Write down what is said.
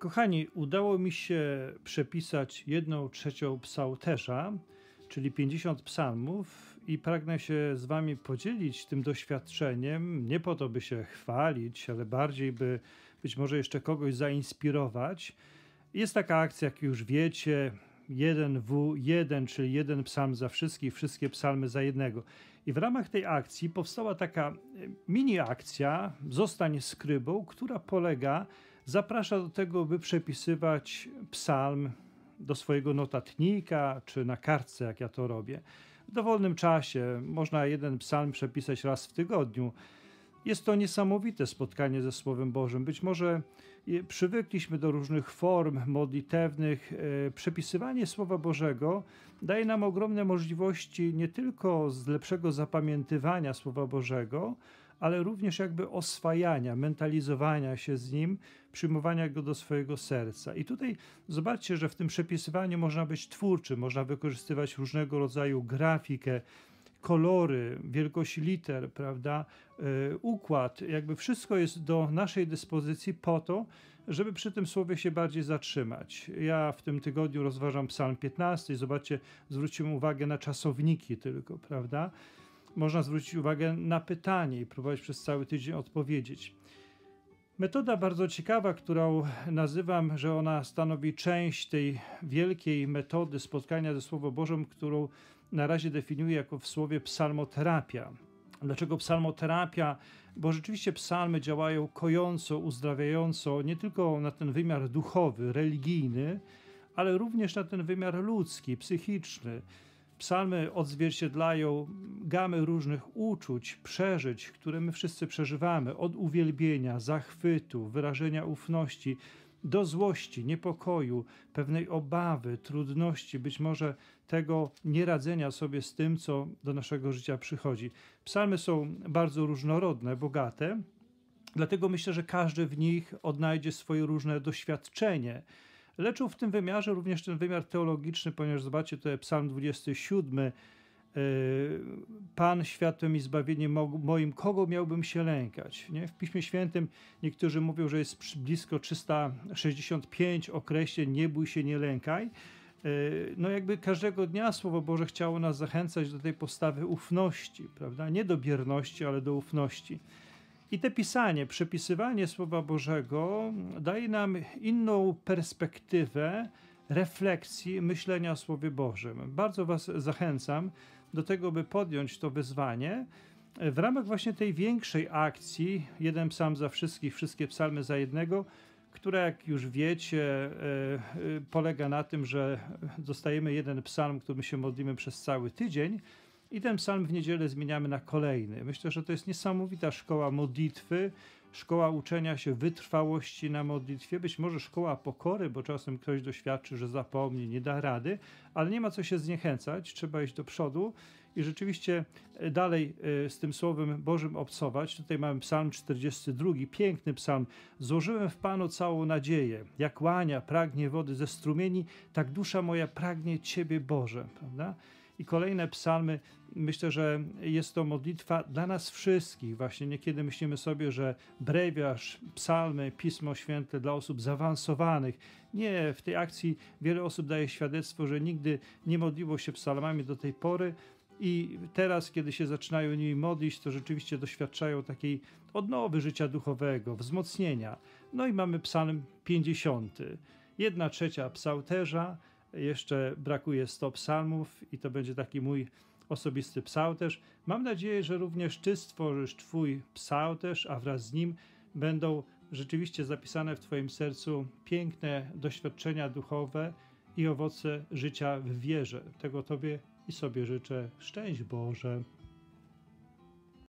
Kochani, udało mi się przepisać 1/3 psałterza, czyli 50 psalmów, i pragnę się z wami podzielić tym doświadczeniem, nie po to, by się chwalić, ale bardziej, by być może jeszcze kogoś zainspirować. Jest taka akcja, jak już wiecie, 1W1, czyli jeden psalm za wszystkich, wszystkie psalmy za jednego. I w ramach tej akcji powstała taka mini akcja Zostań skrybą, która zaprasza do tego, by przepisywać psalm do swojego notatnika, czy na kartce, jak ja to robię. W dowolnym czasie można jeden psalm przepisać raz w tygodniu. Jest to niesamowite spotkanie ze Słowem Bożym. Być może przywykliśmy do różnych form modlitewnych. Przepisywanie Słowa Bożego daje nam ogromne możliwości nie tylko z lepszego zapamiętywania Słowa Bożego, ale również jakby oswajania, mentalizowania się z nim, przyjmowania go do swojego serca. I tutaj zobaczcie, że w tym przepisywaniu można być twórczym, można wykorzystywać różnego rodzaju grafikę, kolory, wielkość liter, prawda, układ, jakby wszystko jest do naszej dyspozycji po to, żeby przy tym słowie się bardziej zatrzymać. Ja w tym tygodniu rozważam Psalm 15 i zobaczcie, zwróćmy uwagę na czasowniki tylko, prawda? Można zwrócić uwagę na pytanie i próbować przez cały tydzień odpowiedzieć. Metoda bardzo ciekawa, którą nazywam, że ona stanowi część tej wielkiej metody spotkania ze Słowem Bożym, którą na razie definiuję jako w słowie psalmoterapia. Dlaczego psalmoterapia? Bo rzeczywiście psalmy działają kojąco, uzdrawiająco nie tylko na ten wymiar duchowy, religijny, ale również na ten wymiar ludzki, psychiczny. Psalmy odzwierciedlają gamę różnych uczuć, przeżyć, które my wszyscy przeżywamy, od uwielbienia, zachwytu, wyrażenia ufności, do złości, niepokoju, pewnej obawy, trudności, być może tego nieradzenia sobie z tym, co do naszego życia przychodzi. Psalmy są bardzo różnorodne, bogate, dlatego myślę, że każdy w nich odnajdzie swoje różne doświadczenie. Leczą w tym wymiarze również ten wymiar teologiczny, ponieważ zobaczcie, to jest Psalm 27. Pan światłem i zbawieniem moim, kogo miałbym się lękać? Nie? W Piśmie Świętym niektórzy mówią, że jest blisko 365 określeń, nie bój się, nie lękaj. No jakby każdego dnia Słowo Boże chciało nas zachęcać do tej postawy ufności, prawda? Nie do bierności, ale do ufności. I te pisanie, przepisywanie Słowa Bożego daje nam inną perspektywę refleksji, myślenia o Słowie Bożym. Bardzo was zachęcam do tego, by podjąć to wyzwanie w ramach właśnie tej większej akcji, jeden psalm za wszystkich, wszystkie psalmy za jednego, która, jak już wiecie, polega na tym, że dostajemy jeden psalm, którym się modlimy przez cały tydzień, i ten psalm w niedzielę zmieniamy na kolejny. Myślę, że to jest niesamowita szkoła modlitwy, szkoła uczenia się wytrwałości na modlitwie, być może szkoła pokory, bo czasem ktoś doświadczy, że zapomni, nie da rady, ale nie ma co się zniechęcać, trzeba iść do przodu i rzeczywiście dalej z tym Słowem Bożym obcować. Tutaj mamy psalm 42, piękny psalm. Złożyłem w Panu całą nadzieję, jak łania pragnie wody ze strumieni, tak dusza moja pragnie Ciebie, Boże, prawda? I kolejne psalmy, myślę, że jest to modlitwa dla nas wszystkich. Właśnie niekiedy myślimy sobie, że brewiarz, psalmy, Pismo Święte dla osób zaawansowanych. Nie, w tej akcji wiele osób daje świadectwo, że nigdy nie modliło się psalmami do tej pory i teraz, kiedy się zaczynają nimi modlić, to rzeczywiście doświadczają takiej odnowy życia duchowego, wzmocnienia. No i mamy psalm 50, 1/3 psałterza. Jeszcze brakuje 100 psalmów i to będzie taki mój osobisty psałterz. Mam nadzieję, że również Ty stworzysz Twój psałterz, a wraz z nim będą rzeczywiście zapisane w Twoim sercu piękne doświadczenia duchowe i owoce życia w wierze. Tego Tobie i sobie życzę. Szczęść Boże!